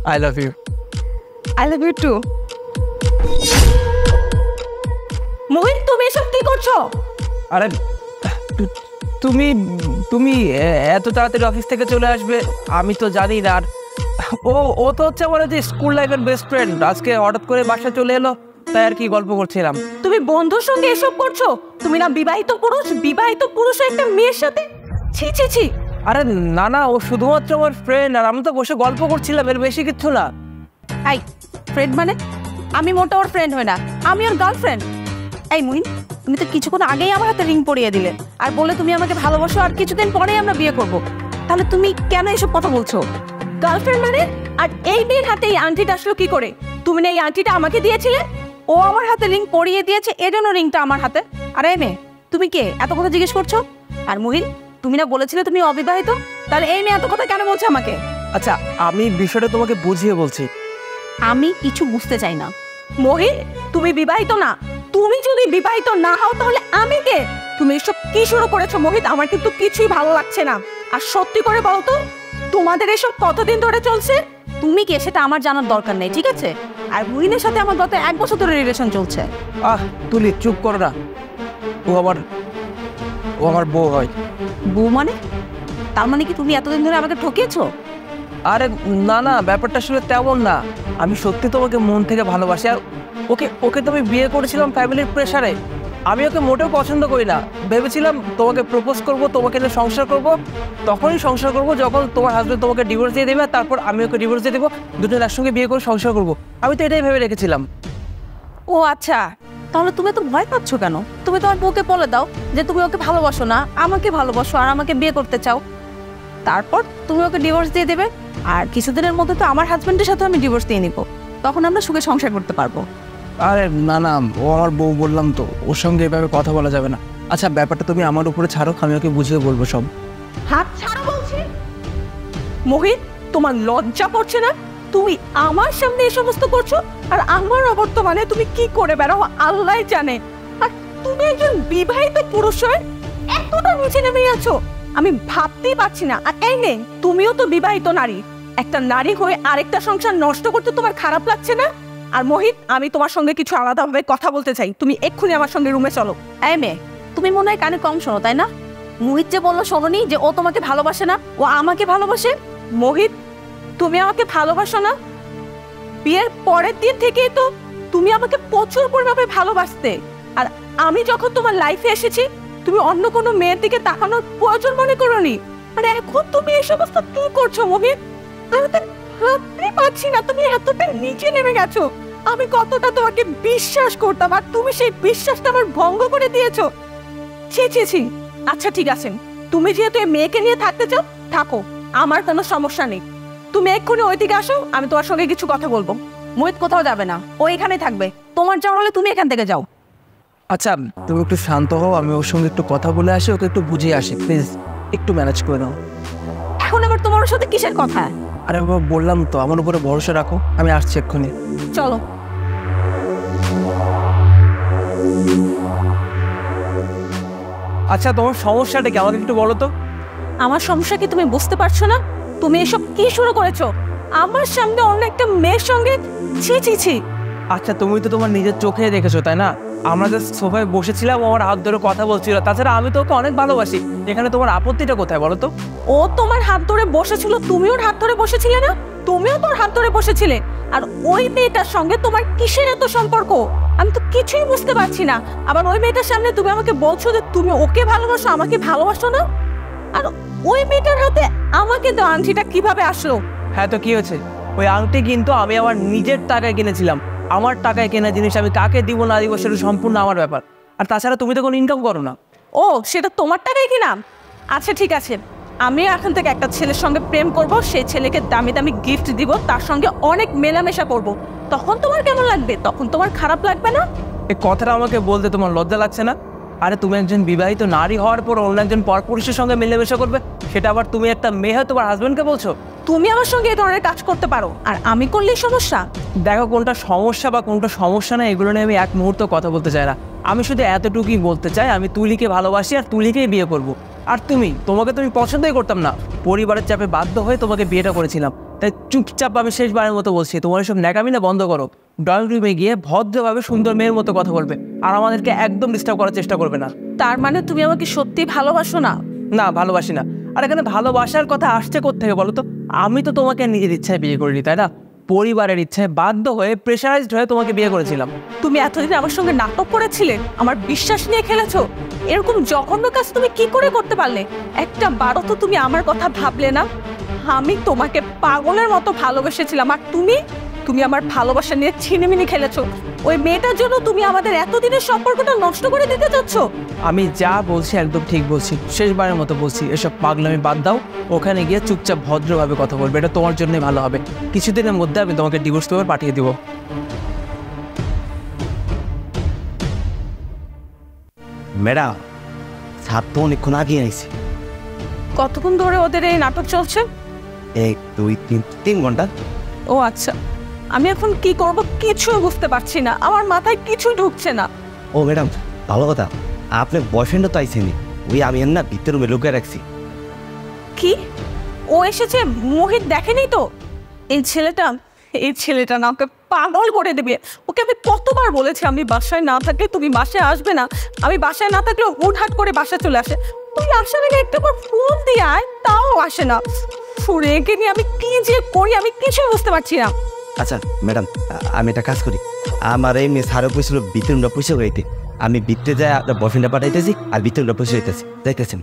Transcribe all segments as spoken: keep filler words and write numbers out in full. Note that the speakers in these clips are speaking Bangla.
I love you. I love you too. Mohit, তুমি এসব কি করছো? আরে তুমি তুমি এত তাড়াতাড়ি অফিস থেকে চলে আসবে আমি তো জানি না। আর ও ও তো হচ্ছে আমার যে স্কুল লাইফের বেস্ট ফ্রেন্ড, আজকে হঠাৎ করে বাসায় চলে এলো, তাই আর কি গল্প করছিলাম। তুমি বন্ধুর সঙ্গে এসব করছো? তুমি না বিবাহিত পুরুষ, বিবাহিত পুরুষ একটা মেয়ের সাথে? ছি ছি ছি। আরে না না, ও শুধুমাত্র আমার ফ্রেন্ড, আর আমি তো বসে গল্প করছিলাম, এর বেশি কিছু না। এই ফ্রেন্ড মানে? আমি মোটা ওর ফ্রেন্ড হই না, আমি ওর গার্লফ্রেন্ড। এই মুহিন, তুমি তো কিছুক্ষণ আগেই আমার হাতে রিং পরিয়ে দিলে আর বলে তুমি আমাকে ভালোবাসো আর কিছুদিন পরেই আমরা বিয়ে করব। তাহলে তুমি কেন এসব কথা বলছো? গার্লফ্রেন্ড মানে? আর এই মেয়ের হাতে এই আংটিটা আসলো কি করে? তুমি না এই আংটিটা আমাকে দিয়েছিলে? ও আমার হাতে রিং পরিয়ে দিয়েছে, এজন্য রিংটা আমার হাতে। আর এই মেয়ে, তুমি কে? এত কথা জিজ্ঞেস করছো? আর মুহিন, তুমি না বলেছিলে তুমি অবিবাহিত, তাহলে এই মেয়ে এত কথা কেন বলছে আমাকে? আচ্ছা, আমি বিষয়টা তোমাকে বুঝিয়ে বলছি। আমি কিছু বুঝতে চাই না। মোহিত, তুমি বিবাহিত না। তুমি যদি বিবাহিত না হও তাহলে আমি কে? তুমি এসব কি শুরু করেছো মোহিত? আমার কিন্তু কিছুই ভালো লাগছে না। আর সত্যি করে বলো তো, তোমাদের এসব কতদিন ধরে চলছে? তুমি কে সেটা আমার জানার দরকার নেই, ঠিক আছে? আর মুহিনের সাথে আমার গত এক বছর ধরে রিলেশন চলছে। আহ তুলি, চুপ করো না। ও আমার ও আমার বউ হয়। বউ মানে? তার মানে কি তুমি এতদিন ধরে আমাকে ঠকিয়েছো? আরে না না, ব্যাপারটা আসলে তেমন না। আমি সত্যি তোমাকে মন থেকে ভালোবাসি। আর ওকে ওকে তো আমি বিয়ে করেছিলাম ফ্যামিলির প্রেশারে। আমি ওকে মোটেও পছন্দ করি না। ভেবেছিলাম তোমাকে প্রপোজ করব, তোমাকে নিয়ে সংসার করব, তখনই সংসার করব যখন তোমার হাজবেন্ড তোমাকে ডিভোর্স দিয়ে দেবে, তারপর আমি ওকে ডিভোর্স দিয়ে দেবো, দুজন একসঙ্গে বিয়ে করে সংসার করব। আমি তো এটাই ভেবে রেখেছিলাম। ও আচ্ছা, তাহলে তুমি তো ভয় পাচ্ছ কেন? তুমি তোমার বউকে বলে দাও যে তুমি ওকে ভালোবাসো না, আমাকে ভালোবাসো আর আমাকে বিয়ে করতে চাও। তারপর তুমি ওকে ডিভোর্স দিয়ে দেবে, আর কিছুদিনের মধ্যে তো আমার হাজবেন্ডের সাথে আমি ডিভোর্স দিয়ে নিব। তখন আমরা সুখে সংসার করতে পারবো। আরে না না, ও আমার বউ, বললাম তো, ওর সঙ্গে এভাবে কথা বলা যাবে না। আচ্ছা, ব্যাপারটা তুমি আমার উপরে ছাড়ো, আমি ওকে বুঝিয়ে বলবো সব। হাত ছাড়ো বলছি। মোহিত, তোমার লজ্জা করছে না? তুমি আমার সামনে এই সমস্ত করছো, আর আমার অবর্তমানে তুমি কি করে বেড়াও আল্লাহ জানে। আর তুমি একজন বিবাহিত পুরুষ হয়ে এতটা নিচে নেমে আছো, আমি ভাবতেই পারছি না। আর এই নে, তুমিও তো বিবাহিত নারী, একটা নারী হয়ে আরেকটা সংসার নষ্ট করতে তোমার খারাপ লাগছে না? আর মোহিত, আমি তোমার সঙ্গে কিছু আলাদাভাবে কথা বলতে চাই, তুমি এক্ষুনি আমার সঙ্গে রুমে চলো। এই মেয়ে, তুমি মনে হয় কানে কম শোনো, তাই না? মোহিত যে বললো শোনোনি যে ও তোমাকে ভালোবাসে না, ও আমাকে ভালোবাসে। মোহিত, তুমি আমাকে ভালোবাসো না? বিয়ের পরের দিন থেকেই তো তুমি আমাকে প্রচুর পরিমাণে ভালোবাসতে। আর আমি যখন তোমার লাইফে এসেছি, তুমি অন্য কোনো মেয়ের দিকে তাকানোর প্রয়োজন মনে করোনি। আর এখন তুমি এই সমস্ত কি করছো মোহিত? আমি তো ভাবতেই পারছি না তুমি এতটা নিচে নেমে গেছো। আমি কতটা তোমাকে বিশ্বাস করতাম, আর তুমি সেই বিশ্বাসটা আমার ভঙ্গ করে দিয়েছো। ছি ছি ছি। আচ্ছা ঠিক আছে, তুমি যেহেতু এই মেয়েকে নিয়ে থাকতে চাও, থাকো, আমার কোনো সমস্যা নেই। তুমি এক্ষুনি ওই দিকে আসো, আমি তোমার সঙ্গে কিছু কথা বলবো। মোহিত কোথাও যাবে না, ও এখানেই থাকবে। তোমার যাওয়ার হলে তুমি এখান থেকে যাও। আচ্ছা, তুমি একটু শান্ত হও, আমি ওর সঙ্গে একটু কথা বলে আসি, ওকে একটু বুঝিয়ে আসি, প্লিজ একটু ম্যানেজ করে নাও। এখন আবার তোমার সাথে কিসের কথা? আরে বাবা, বললাম তো, আমার উপরে ভরসা রাখো, আমি আসছি এক্ষুনি। চলো। আচ্ছা, তোমার সমস্যাটা কি আমাকে একটু বলো তো? আমার সমস্যা কি তুমি বুঝতে পারছো না? তুমি এসব কি শুরু করেছো আমার সামনে অন্য একটা মেয়ের সঙ্গে? ছি ছি ছি। আচ্ছা, তুমি তো তোমার নিজের চোখে দেখেছো, তাই না? আমরা যে সোফায় বসেছিলাম, আমার হাত ধরে কথা বলছিল, তাছাড়া আমি তো ওকে অনেক ভালোবাসি। এখানে তোমার আপত্তিটা কোথায় বলো তো? ও তোমার হাত ধরে বসেছিল, তুমিও হাত ধরে বসেছিলে না? তুমিও তোর হাত ধরে বসেছিলে। আর ওই মেয়েটার সঙ্গে তোমার কিসের এত সম্পর্ক? আমি তো কিছুই বুঝতে পারছি না। আবার ওই মেয়েটার সামনে তুমি আমাকে বলছো যে তুমি ওকে ভালোবাসো, আমাকে ভালোবাসো না। আর ওই মেয়েটার হাতে আমাকে তো আংটিটা কিভাবে আসলো? হ্যাঁ, তো কি হয়েছে? ওই আংটি কিন্তু আমি আমার নিজের টাকায় কিনেছিলাম। আমার টাকায় কেনা জিনিস আমি কাকে দিব না দিব সেটা সম্পূর্ণ আমার ব্যাপার। আর তাছাড়া তুমি তো কোনো ইনকাম করো না। ও, সেটা তোমার টাকায় কিনা? আচ্ছা ঠিক আছে, আমি এখন থেকে একটা ছেলের সঙ্গে প্রেম করব, সেই ছেলেকে দামি দামি গিফট দিব, তার সঙ্গে অনেক মেলামেশা করব। তখন তোমার কেমন লাগবে? তখন তোমার খারাপ লাগবে না? এই কথাটা আমাকে বলতে তোমার লজ্জা লাগছে না? আরে তুমি একজন বিবাহিত নারী হওয়ার পর অন্য একজন পরপুরুষের সঙ্গে মেলামেশা করবে, সেটা আবার তুমি একটা মেয়ে হয়ে তোমার হাজবেন্ডকে বলছো? তুমি আমার সঙ্গে এই ধরনের কাজ করতে পারো, আর আমি করলেই সমস্যা? দেখো, কোনটা সমস্যা বা কোনটা সমস্যা না, এগুলো নিয়ে আমি এক মুহূর্ত কথা বলতে চাই না। আমি শুধু এতটুকুই বলতে চাই, আমি তুলিকে ভালোবাসি আর তুলিকেই বিয়ে করব। আর তুমি তোমাকে তুমি পছন্দই করতাম না, পরিবারের চাপে বাধ্য হয়ে তোমাকে বিয়েটা করেছিলাম। তাই চুপচাপ আমি শেষবারের মতো বলছি, তোমার এসব ন্যাকামি না বন্ধ করো। ড্রয়িং রুমে গিয়ে ভদ্রভাবে সুন্দর মেয়ের মতো কথা বলবে, আর আমাদেরকে একদম ডিস্টার্ব করার চেষ্টা করবে না। তার মানে তুমি আমাকে সত্যি ভালোবাসো না? না, ভালোবাসি না। আর এখানে ভালোবাসার কথা আসছে কোত্থেকে বলো তো? আমি তো তোমাকে নিজের ইচ্ছায় বিয়ে করিনি, তাই না? পরিবারের ইচ্ছায় বাধ্য হয়ে, প্রেশারাইজড হয়ে তোমাকে বিয়ে করেছিলাম। তুমি এতদিন আমার সঙ্গে নাটক করেছিলে, আমার বিশ্বাস নিয়ে খেলেছো। এরকম জঘন্য কাজ তুমি কি করে করতে পারলে? একটা বারো তো তুমি আমার কথা ভাবলে না? আমি তোমাকে পাগলের মতো ভালোবেসেছিলাম, আর তুমি তুমি আমার ভালোবাসা নিয়ে ছিনিমিনি খেলেছো। ওই মেয়েটার জন্য তুমি আমাদের এতদিনের সম্পর্কটা নষ্ট করে দিতে চাচ্ছ। আমি যা বলছি একদম ঠিক বলছি, শেষবারের মতো বলছি, এসব পাগলামি বাদ দাও। ওখানে গিয়ে চুপচাপ ভদ্রভাবে কথা বলবে, এটা তোমার জন্যই ভালো হবে। কিছুদিনের মধ্যে আমি তোমাকে ডিভোর্স পেপার পাঠিয়ে দিব। ম্যাডাম, সাত তো অনেকক্ষণ আগে আইছে। কতক্ষণ ধরে ওদের এই নাটক চলছে? এক দুই তিন তিন ঘন্টা। ও আচ্ছা, আমি এখন কি করব কিছুই বুঝতে পারছি না, আমার মাথায় কিছুই ঢুকছে না। ও ম্যাডাম, ভালো কথা, আপনার বয়ফ্রেন্ডও তো আইসেনি। ওই আমি এর না ভিতরে রুমে লুকিয়ে রাখছি। কি? ও এসেছে? মোহিত দেখেনি তো? এই ছেলেটা এই ছেলেটা না ওকে পাগল করে দেবে। ওকে আমি কতবার বলেছি আমি বাসায় না থাকলে তুমি বাসায় আসবে না, আমি বাসায় না থাকলে হুটহাট করে বাসায় চলে আসে। তুই আসার আগে একটা বার ফোন দিয়ে আয়, তাও আসে না। ফুরে একে নিয়ে আমি কি যে করি আমি কিছুই বুঝতে পারছি না। আচ্ছা ম্যাডাম, আমি একটা কাজ করি, আমার এই মেয়ে সারও পয়সা ভিতরটা পয়সা গাইতে, আমি ভিতরে যাই আপনার বয়ফ্রেন্ডটা পাঠাইতেছি, আর ভিতরটা পয়সা হইতেছি যাইতেছেন।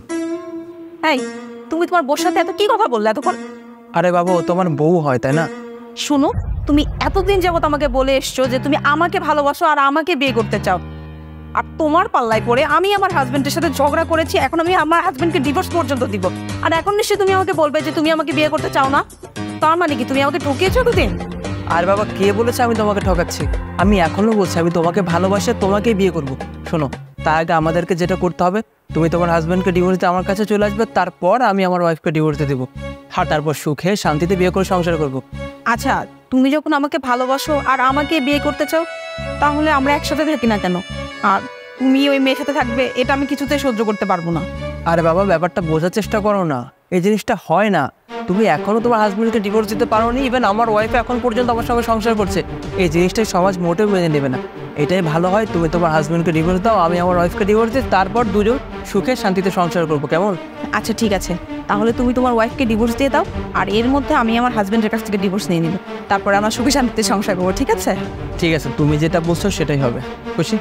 এই তুমি তোমার বউর সাথে এত কি কথা বললে এতক্ষণ? আরে বাবু, তোমার বউ হয় তাই না? শোনো, তুমি এতদিন যাবত আমাকে বলে এসছো যে তুমি আমাকে ভালোবাসো আর আমাকে বিয়ে করতে চাও, আর তোমার পাল্লায় পড়ে আমি আমার হাজবেন্ডের সাথে ঝগড়া করেছি, এখন আমি আমার হাজবেন্ডকে ডিভোর্স পর্যন্ত দিব, আর এখন নিশ্চয়ই তুমি আমাকে বলবে যে তুমি আমাকে বিয়ে করতে চাও না। তার মানে কি তুমি আমাকে ঠকিয়েছো দুদিন? আর বাবা, কে বলেছে আমি তোমাকে ঠকাচ্ছি? আমি এখনো বলছি আমি তোমাকে ভালোবাসে তোমাকেই বিয়ে করব। শোনো, তার আগে আমাদেরকে যেটা করতে হবে, তুমি তোমার হাজব্যান্ডকে ডিভোর্স দিয়ে আমার কাছে চলে আসবে, তারপর আমি আমার ওয়াইফকে ডিভোর্স দিয়ে দেবো, আর তারপর সুখে শান্তিতে বিয়ে করে সংসার করব। আচ্ছা, তুমি যখন আমাকে ভালোবাসো আর আমাকে বিয়ে করতে চাও, তাহলে আমরা একসাথে থাকি না কেন? আর তুমি ওই মেয়ের সাথে থাকবে, এটা আমি কিছুতেই সহ্য করতে পারবো না। আরে বাবা, ব্যাপারটা বোঝার চেষ্টা করো না, এই জিনিসটা হয় না। তুমি এখনো তোমার হাজব্যান্ডকে ডিভোর্স দিতে পারো নি, ইভেন আমার ওয়াইফ এখন পর্যন্ত আমার সঙ্গে সংসার করছে। এই জিনিসটাই সমাজ মোটেও মেনে নেবে না। এটাই ভালো হয় তুমি তোমার হাজব্যান্ডকে ডিভোর্স দাও, আমি আমার ওয়াইফকে ডিভোর্স দিই, তারপর দুজন সুখে শান্তিতে সংসার করবো, কেমন? আচ্ছা ঠিক আছে, তাহলে তুমি তোমার ওয়াইফকে ডিভোর্স দিয়ে দাও, আর এর মধ্যে আমি আমার হাজবেন্ডের কাছ থেকে ডিভোর্স নিয়ে নিব, তারপরে আমরা সুখী শান্তিতে সংসার করবো, ঠিক আছে? ঠিক আছে, তুমি যেটা বলছো সেটাই হবে। খুশি?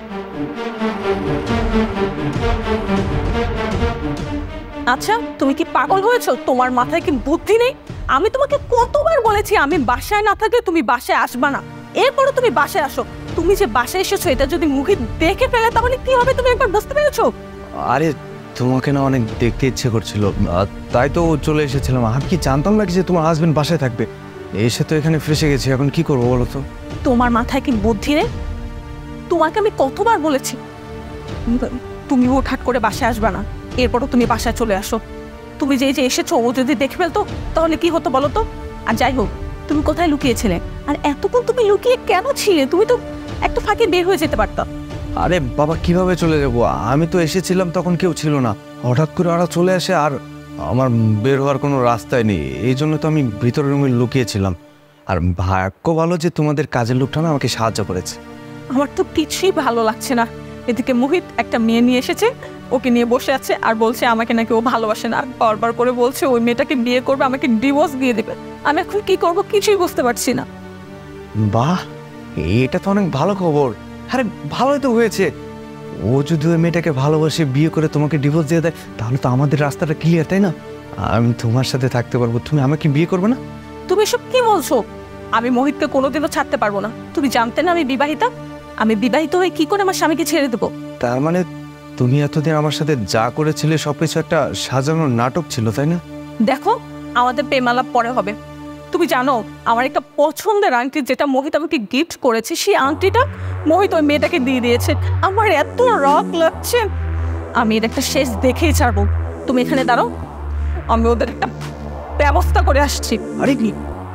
আচ্ছা, তুমি কি পাগল হয়েছো? তোমার মাথায় কি বুদ্ধি নেই? আমি তোমাকে কতবার বলেছি আমি বাসায় না থাকলে তুমি বাসায় আসবা না, এরপরও তুমি বাসায় আসো। তুমি যে বাসায় এসেছো এটা যদি মুখে দেখে ফেলে তাহলে কি হবে তুমি একবার বুঝতে পেরেছো? আরে তোমাকে না অনেক দেখতে ইচ্ছে করছিল, তাই তো চলে এসেছিলাম। আমি কি জানতাম না যে তোমার হাজবেন্ড বাসায় থাকবে। এসে তো এখানে ফেসে গেছি, এখন কি করবো বলো তো? তোমার মাথায় কি বুদ্ধি নেই? তোমাকে আমি কতবার বলেছি তুমি হুটহাট করে বাসায় আসবা না, এরপরও তুমি বাসায় চলে আসো। তুমি যে যে এসেছো ও যদি দেখে ফেলতো তাহলে কি হতো বলো তো? আর যাই হোক, তুমি কোথায় লুকিয়েছিলে? আর এতক্ষণ তুমি লুকিয়ে কেন ছিলে? তুমি তো একটু ফাঁকে বের হয়ে যেতে পারতো। আরে বাবা, কিভাবে চলে যাবো? আমি তো এসেছিলাম তখন কেউ ছিল না, হঠাৎ করে ওরা চলে আসে, আর আমার বের হওয়ার কোনো রাস্তায় নেই। এই জন্য তো আমি ভিতরের রুমে লুকিয়েছিলাম। আর ভাগ্য ভালো যে তোমাদের কাজের লোকটা না আমাকে সাহায্য করেছে। আমার তো কিছুই ভালো লাগছে না। এদিকে মোহিত একটা মেয়ে নিয়ে এসেছে, ওকে নিয়ে বসে আছে আর বলছে আমাকে নাকি ও ভালোবাসে না, বারবার করে বলছে ওই মেয়েটাকে বিয়ে করবে, আমাকে ডিভোর্স দিয়ে দেবে। আমি এখন কি করব কিছুই বুঝতে পারছি না। বাহ, এটা তো অনেক ভালো খবর। আরে ভালোই তো হয়েছে। ও যদি ওই মেয়েটাকে ভালোবাসে বিয়ে করে তোমাকে ডিভোর্স দিয়ে দেয়, তাহলে তো আমাদের রাস্তাটা ক্লিয়ার, তাই না? আমি তোমার সাথে থাকতে পারবো, তুমি আমাকে বিয়ে করবে না? তুমি সব কি বলছো? আমি মোহিতকে কোনোদিনও ছাড়তে পারবো না। তুমি জানতে না আমি বিবাহিতা? আমি বিবাহিত হয়ে কি করে আমার স্বামীকে ছেড়ে দেবো? তার মানে তুমি এতদিন আমার সাথে যা করেছিলে সবকিছু একটা সাজানো নাটক ছিল, তাই না? দেখো, আমাদের প্রেমালাপ পরে হবে। তুমি জানো আমার একটা পছন্দের আংটি যেটা মোহিত আমাকে গিফট করেছে, সেই আংটিটা মোহিত ওই মেয়েটাকে দিয়ে দিয়েছে। আমার এত রাগ লাগছে, আমি এর একটা শেষ দেখেই ছাড়বো। তুমি এখানে দাঁড়াও, আমি ওদের একটা ব্যবস্থা করে আসছি। আরে কি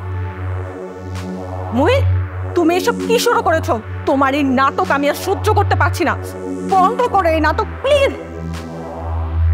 মোহিত, তুমি এসব কি শুরু করেছো? তোমার এই নাটক আমি আর সহ্য করতে পারছি না। বন্ধ করো এই নাটক প্লিজ।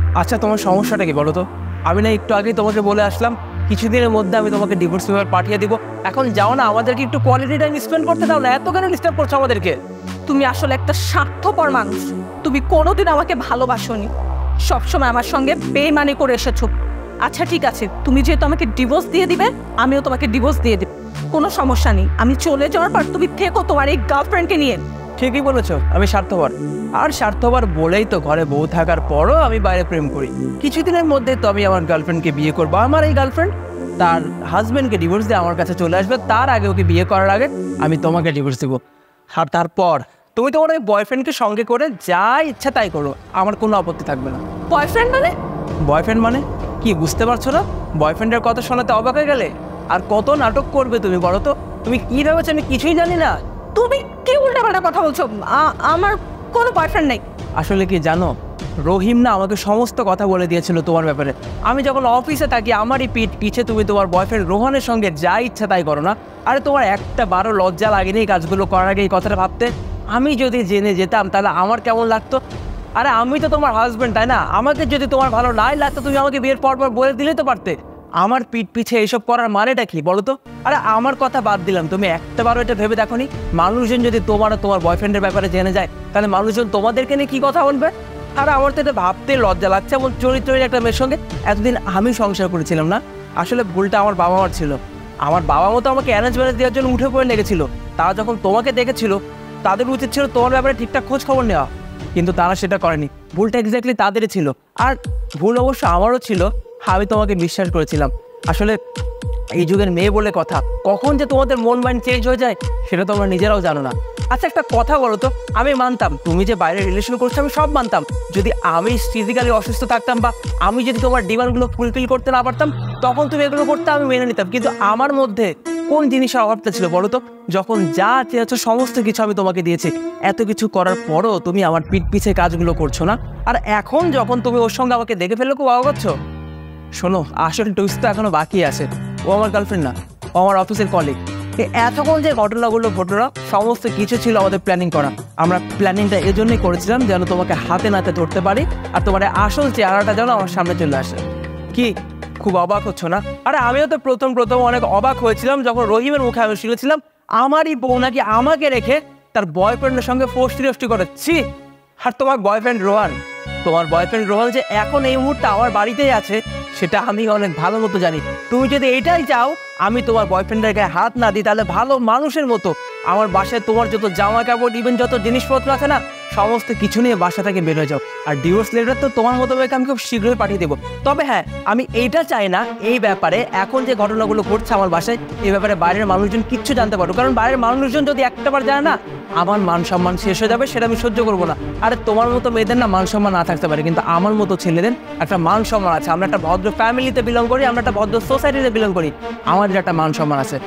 আচ্ছা তোমার সমস্যাটা কি বলো তো? আমি না একটু আগেই তোমাকে বলে আসলাম কিছুদিনের মধ্যে আমি তোমাকে ডিভোর্স পেপার পাঠিয়ে দিব। এখন যাও না, আমাদেরকে একটু কোয়ালিটি টাইম স্পেন্ড করতে দাও না, এত কেন ডিস্টার্ব করছো আমাদেরকে? তুমি আসলে একটা স্বার্থপর মানুষ। তুমি কোনোদিন আমাকে ভালোবাসোনি, সবসময় আমার সঙ্গে বেইমানি করে এসেছো। আচ্ছা ঠিক আছে, তুমি যেহেতু আমাকে ডিভোর্স দিয়ে দিবে, আমিও তোমাকে ডিভোর্স দিয়ে দেব, কোনো সমস্যা নেই। আমি চলে যাওয়ার পর তুমি থেকো তোমার এই গার্লফ্রেন্ডকে নিয়ে। ঠিকই বলেছো, আমি স্বার্থপর। আর স্বার্থপর বলেই তো ঘরে বউ থাকার পরও আমি বাইরে প্রেম করি। কিছুদিনের মধ্যে তো আমি আমার গার্লফ্রেন্ডকে বিয়ে করবো। আমার এই গার্লফ্রেন্ড তার হাজব্যান্ডকে ডিভোর্স দিয়ে আমার কাছে চলে আসবে। তার আগে, ওকে বিয়ে করার আগে আমি তোমাকে ডিভোর্স দেবো। আর তারপর তুমি তোমার ওই বয়ফ্রেন্ডকে সঙ্গে করে যা ইচ্ছা তাই করো, আমার কোনো আপত্তি থাকবে না। বয়ফ্রেন্ড মানে? বয়ফ্রেন্ড মানে কি বুঝতে পারছো না? বয়ফ্রেন্ডের কথা শোনাতে অবাক হয়ে গেলে? আর কত নাটক করবে তুমি বলো তো? তুমি কি ভেবেছো আমি কিছুই জানি না? তুমি কি উল্টাপাল্টা কথা বলছো? আমার কোনো বয়ফ্রেন্ড নেই। আসলে কি জানো, রহিম না আমাকে সমস্ত কথা বলে দিয়েছিল তোমার ব্যাপারে। আমি যখন অফিসে থাকি আমারই পিঠ পিছে তুমি তোমার বয়ফ্রেন্ড রোহনের সঙ্গে যা ইচ্ছা তাই করো না। আরে তোমার একটা বারো লজ্জা লাগেনি এই কাজগুলো করার আগে এই কথাটা ভাবতে? আমি যদি জেনে যেতাম তাহলে আমার কেমন লাগতো? আরে আমি তো তোমার হাজব্যান্ড, তাই না? আমাকে যদি তোমার ভালো নাই লাগতো তুমি আমাকে বিয়ের পর পর বলে দিলেই তো পারতে। আমার পিঠ পিছে এইসব করার মানেটা কি বলো তো? আরে আমার কথা বাদ দিলাম, তুমি একটা বারো এটা ভেবে দেখো নি মানুষজন যদি তোমার তোমার বয়ফ্রেন্ডের ব্যাপারে জেনে যায় তাহলে মানুষজন তোমাদেরকে নিয়ে কি কথা বলবে? আর আমার তো এটা ভাবতে লজ্জা লাগছে এমন চরিত্রের একটা মেয়ের সঙ্গে এতদিন আমি সংসার করেছিলাম না। আসলে ভুলটা আমার বাবা মার ছিল। আমার বাবা মতো আমাকে অ্যারেঞ্জ ম্যারেজ দেওয়ার জন্য উঠে পড়ে লেগেছিল। তারা যখন তোমাকে দেখেছিল তাদের উচিত ছিল তোমার ব্যাপারে ঠিকঠাক খোঁজ খবর নেওয়া, কিন্তু তারা সেটা করেনি। ভুলটা এক্স্যাক্টলি তাদেরই ছিল। আর ভুল অবশ্য আমারও ছিল, আমি তোমাকে বিশ্বাস করেছিলাম। আসলে এই যুগের মেয়ে বলে কথা, কখন যে তোমাদের মন মাইন্ড চেঞ্জ হয়ে যায় সেটা তোমরা নিজেরাও জানো না। আচ্ছা একটা কথা বলো তো, আমি মানতাম তুমি যে বাইরে রিলেশন করছো, আমি সব মানতাম। যদি আমি ফিজিক্যালি অসুস্থ থাকতাম বা আমি যদি তোমার ডিমান্ডগুলো ফুলফিল করতে না পারতাম তখন তুমি এগুলো করতে আমি মেনে নিতাম। কিন্তু আমার মধ্যে কোন জিনিসের অভাবটা ছিল বলো তো? যখন যা চেয়েছো সমস্ত কিছু আমি তোমাকে দিয়েছি, এত কিছু করার পরও তুমি আমার পিঠ পিছে কাজগুলো করছো না। আর এখন যখন তুমি ওর সঙ্গে আমাকে দেখে ফেললে খুব অবাক হচ্ছ। শোনো, আসল টুইস্ট তো এখনো বাকি আছে। ও আমার গার্লফ্রেন্ড না, ও আমার অফিসের কলিগ। এতক্ষণ যে ঘটনাগুলো ঘটনা সমস্ত কিছু ছিল আমাদের প্ল্যানিং করা। আমরা প্ল্যানিংটা এজন্যই করেছিলাম যেন তোমাকে হাতে নাতে ধরতে পারি আর তোমার আসল চেহারাটা যেন আমার সামনে চলে আসে। কি খুব অবাক হচ্ছ না? আরে আমিও তো প্রথম প্রথম অনেক অবাক হয়েছিলাম যখন রহিমের মুখে আমি শুনেছিলাম আমারই বউ নাকি আমাকে রেখে তার বয়ফ্রেন্ডের সঙ্গে ফষ্টি রষ্টি করেছি। আর তোমার বয়ফ্রেন্ড রোহান, তোমার বয়ফ্রেন্ড রোহান যে এখন এই মুহূর্তে আমার বাড়িতেই আছে সেটা আমি অনেক ভালো মতো জানি। তুমি যদি এটাই চাও আমি তোমার বয়ফ্রেন্ডের গায়ে হাত না দিই তাহলে ভালো মানুষের মতো আমার বাসায় তোমার যত জামা কাপড় ইভেন যত জিনিসপত্র আছে না সমস্ত কিছু নিয়ে বাসা থেকে বের হয়ে যাও। আর ডিভোর্স লেটার তো তোমার মতো মেয়েকে আমি খুব শীঘ্রই পাঠিয়ে দেবো। তবে হ্যাঁ, আমি এইটা চাই না এই ব্যাপারে এখন যে ঘটনাগুলো ঘটছে আমার বাসায় এই ব্যাপারে বাইরের মানুষজন কিচ্ছু জানতে পারো। কারণ বাইরের মানুষজন যদি একটাবার জানে না আমার মান সম্মান শেষ হয়ে যাবে, সেটা আমি সহ্য করবো না। আরে তোমার মতো মেয়েদের না মান সম্মান না থাকতে পারে, কিন্তু আমার মতো ছেলেদের একটা মান সম্মান আছে। আমরা একটা ভদ্র ফ্যামিলিতে বিলং করি, আমরা একটা ভদ্র সোসাইটিতে বিলং করি, আমাদের একটা মান সম্মান আছে।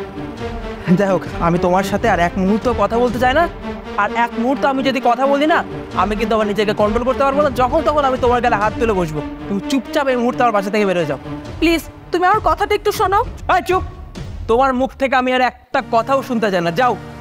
যাই হোক, আমি তোমার সাথে আর এক মুহূর্ত কথা বলতে চাই না। আর এক মুহূর্ত আমি যদি কথা বলি না আমি কিন্তু আমার নিজেকে কন্ট্রোল করতে পারবো না। যখন তখন আমি তোমার গালে হাত তুলে বসবো। তুমি চুপচাপ এই মুহূর্তে আমার বাসা থেকে বেরোয় যাও প্লিজ। তুমি আমার কথাটা একটু শোনো। চুপ, তোমার মুখ থেকে আমি আর একটা কথাও শুনতে চাই না। যাও।